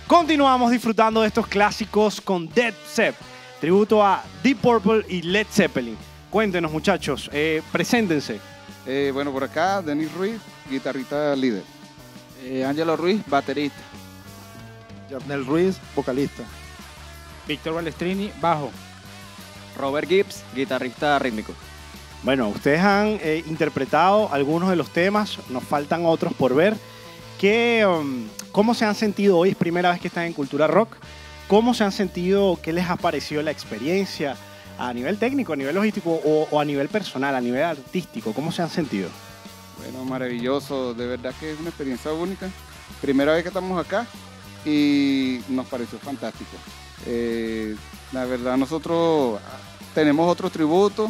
Continuamos disfrutando de estos clásicos con Dead Zepp, tributo a Deep Purple y Led Zeppelin. Cuéntenos, muchachos, preséntense. Bueno, por acá, Denis Ruiz, guitarrista líder. Ángelo Ruiz, baterista. Yarnel Ruiz, vocalista. Víctor Balestrini, bajo. Robert Gibbs, guitarrista rítmico. Bueno, ustedes han interpretado algunos de los temas, nos faltan otros por ver. ¿Cómo se han sentido hoy? Es primera vez que están en Cultura Rock. ¿Cómo se han sentido? ¿Qué les ha parecido la experiencia a nivel técnico, a nivel logístico o a nivel personal, a nivel artístico? ¿Cómo se han sentido? Bueno, maravilloso, de verdad que es una experiencia única. Primera vez que estamos acá y nos pareció fantástico. La verdad, nosotros tenemos otro tributo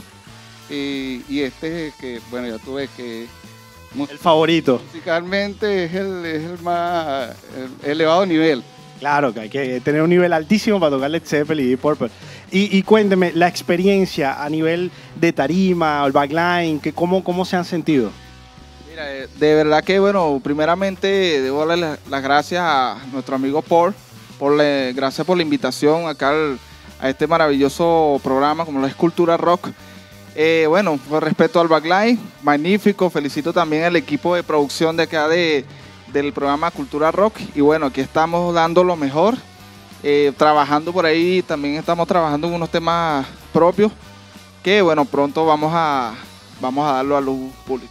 y este que, bueno, ya tú ves que el favorito. Musicalmente es el más elevado nivel. Claro, que hay que tener un nivel altísimo para tocar Led Zeppelin y Deep Purple. Y cuénteme, la experiencia a nivel de tarima, el backline, ¿cómo se han sentido? Mira, de verdad que, bueno, primeramente debo darle las gracias a nuestro amigo Paul, gracias por la invitación acá a este maravilloso programa como la Cultura Rock. Bueno, con respecto al backline, magnífico. Felicito también al equipo de producción de acá del programa Cultura Rock. Y bueno, aquí estamos dando lo mejor. Trabajando por ahí, también estamos trabajando en unos temas propios que, bueno, pronto vamos a darlo a luz pública.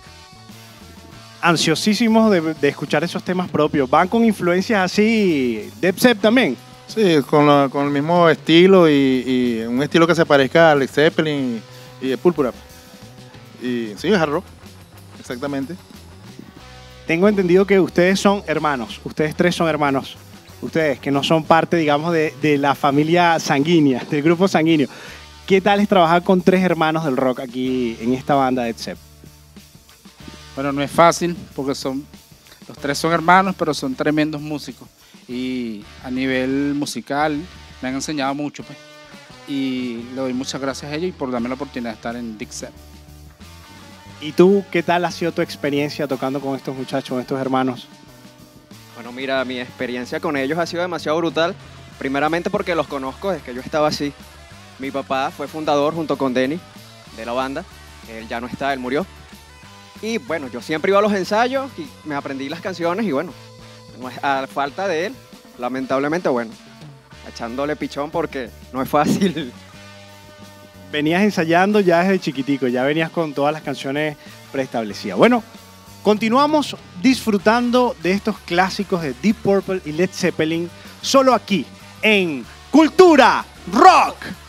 Ansiosísimos de escuchar esos temas propios. ¿Van con influencias así Dead Zepp también? Sí, con el mismo estilo y un estilo que se parezca a Led Zeppelin y de Púrpura. Y sí, hard rock, exactamente. Tengo entendido que ustedes son hermanos, ustedes tres son hermanos, ustedes que no son parte, digamos, de la familia sanguínea, del grupo sanguíneo. ¿Qué tal es trabajar con tres hermanos del rock aquí en esta banda de Zepp? Bueno, no es fácil porque los tres son hermanos, pero son tremendos músicos. Y a nivel musical me han enseñado mucho, pues. Y le doy muchas gracias a ellos y por darme la oportunidad de estar en Dead Zepp. ¿Y tú qué tal ha sido tu experiencia tocando con estos muchachos, con estos hermanos? Bueno, mira, mi experiencia con ellos ha sido demasiado brutal. Primeramente porque los conozco desde que yo estaba así. Mi papá fue fundador junto con Denny de la banda. Él ya no está, él murió. Y bueno, yo siempre iba a los ensayos y me aprendí las canciones y bueno, a falta de él, lamentablemente, bueno, echándole pichón porque no es fácil. Venías ensayando ya desde chiquitico, ya venías con todas las canciones preestablecidas. Bueno, continuamos disfrutando de estos clásicos de Deep Purple y Led Zeppelin solo aquí en Cultura Rock.